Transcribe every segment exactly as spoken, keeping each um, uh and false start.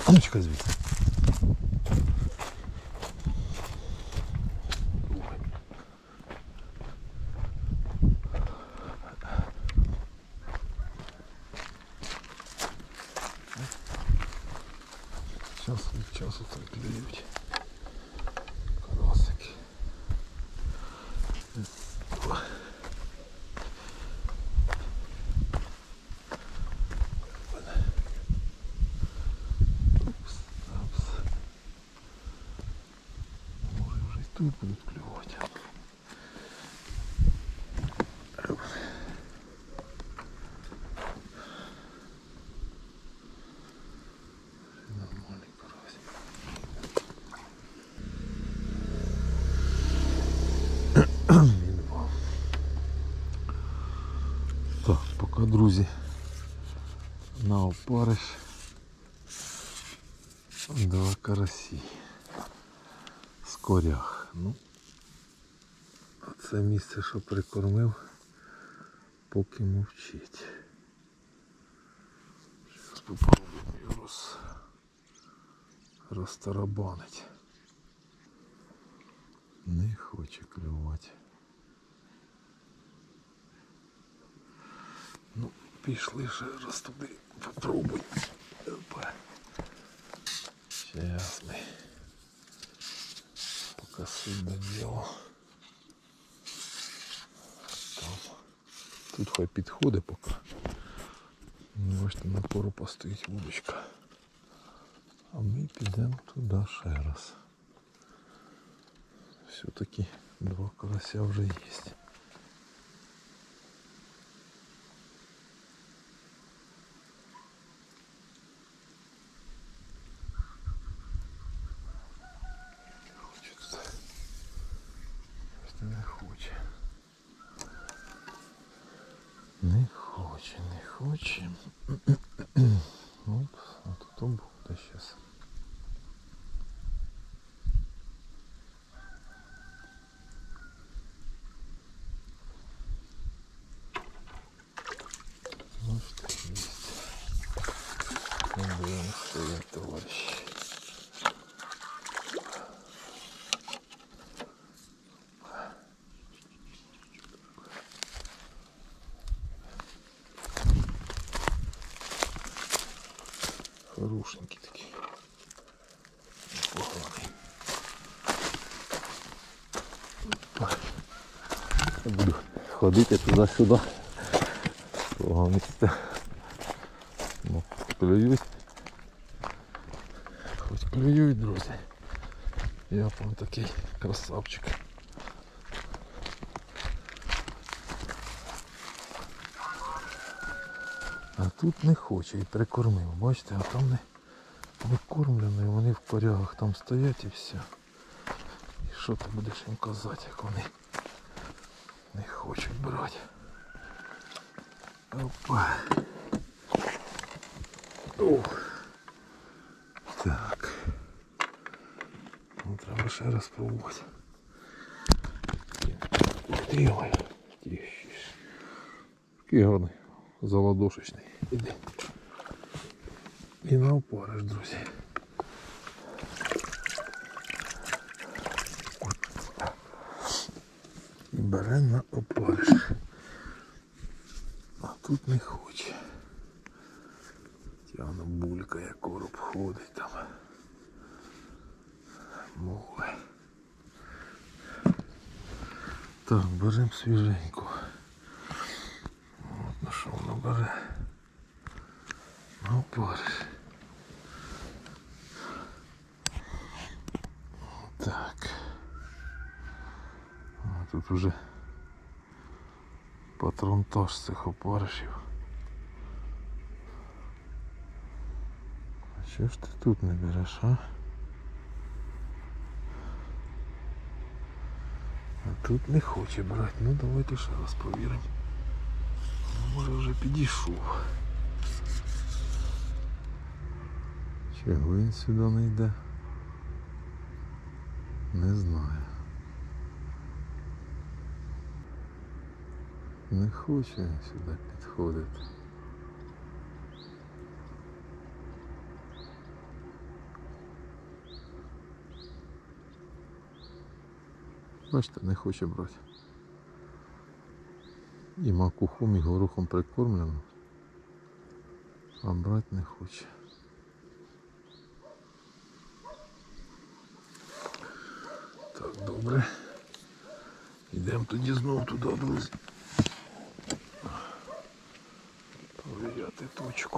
Ну, чекай звідси. Час від часу так клюють карасики. Може вже й тут будуть клювати. Нормальний карась. Так, поки, друзі, на опариш два карасі з корях. Ну, а це місце, що прикормив, поки мовчить. Зараз попробуємо його роз... розтарабанить. Не хоче клювати. Ну, пішли ще раз туди, попробуй. Опа. Сейчас ми поки сильно діло. Там. Тут хай підходить поки. Бачите, на пору постоїть вудочка. А ми підемо туди ще раз. Все-таки два карася вже є. Не хоче. Не хоче, не хоче. Оп, а тут он буде зараз. Ну что есть. Не будем стоять, товарищи. Хорошенький такий. Непоганий. Я буду ходити туди-сюди. Того місця. Ну, клюють. Хоч клюють, друзі. Я там такий красавчик. А тут не хоче і прикормив. Бачите, а там не викормлено, вони в корягах там стоять і все. І що ти будеш їм казати, як вони не хочуть брати. Опа. Ох. Так. Ну, треба ще раз пробувати. Ух ти, його. Такий гарний. Заладошечний. Іди. І на опариш, друзі. І бере на опариш. А тут не хоче. Тягне булькає, короб ходить там. Море. Так, беремо свіженьку. От на що воно бере. На опариш. Так. А тут уже патронтаж цих опаришів. А що ж ти тут не береш, а? А тут не хоче брати. Ну давайте ще раз провіримо. Може вже підійшов. Чого він сюди не йде? Не знаю. Не хоче він сюди підходити. Бачите, не хоче брати. І макухом, і горохом прикормлено, а брати не хоче. Так, добре. Йдемо тоді знову туди, друзі. Провіряти точку.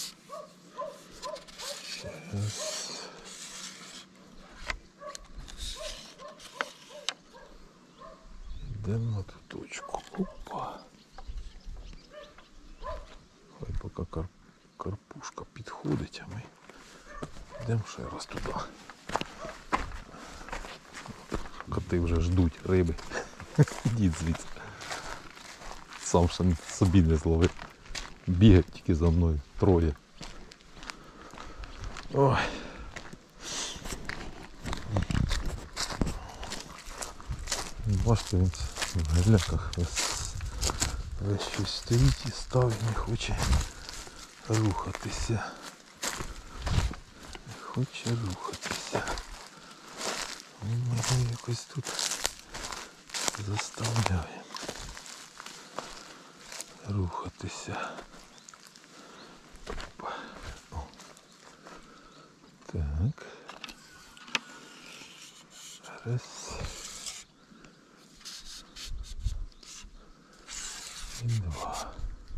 Зараз. Йдемо на ту точку. Опа. Хай поки кар... карпушка підходить, а ми йдемо ще раз туди. Коти вже ждуть риби. Ідіть звідси. Сам ще собі не зловив. Бігають тільки за мною. Троє. Ой. Бачите, він в геляках весь, весь щось стоїть і ставить, не хоче рухатися. Не хоче рухатися. Ми його якось тут заставляємо рухатися. Опа. О. Так. Раз. І два.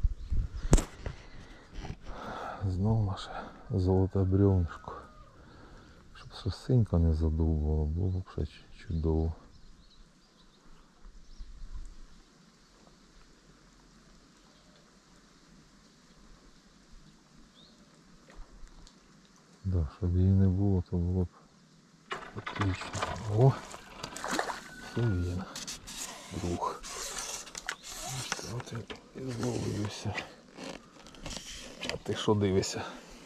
Знову наше золоте бревнышко. Щоб сосинка не задовбала, було б ще чудово. Да, щоб її не було, то було б отлично. О! Це він. Друг. От він і знову дивився. А ти що дивишся?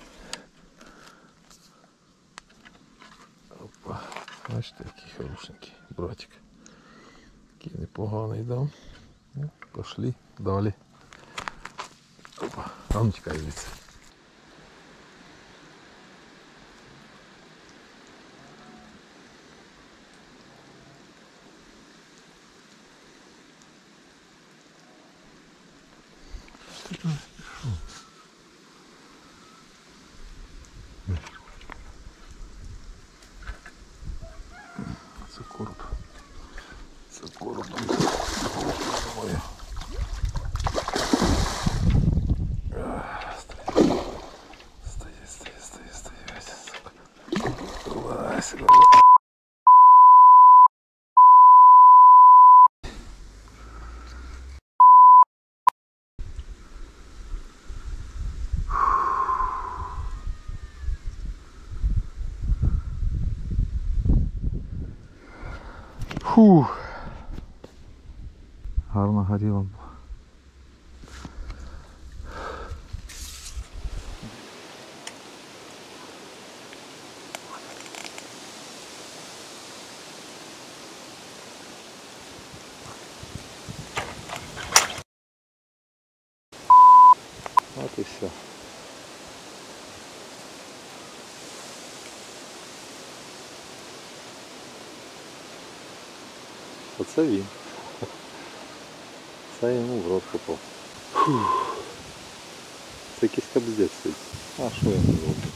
Опа. Бачите, який хорошенький братик. Який непоганий, да? Ну, пошли далі. Опа. А ну тікай звідси. Це короб. Це короб. Ой. Стає, стає, стає, стає. Вась, Фух. Гарно горіло. От і все. Оце він. Це йому в рот попав. Це якийсь кабздець стоїть. А що я не роблю?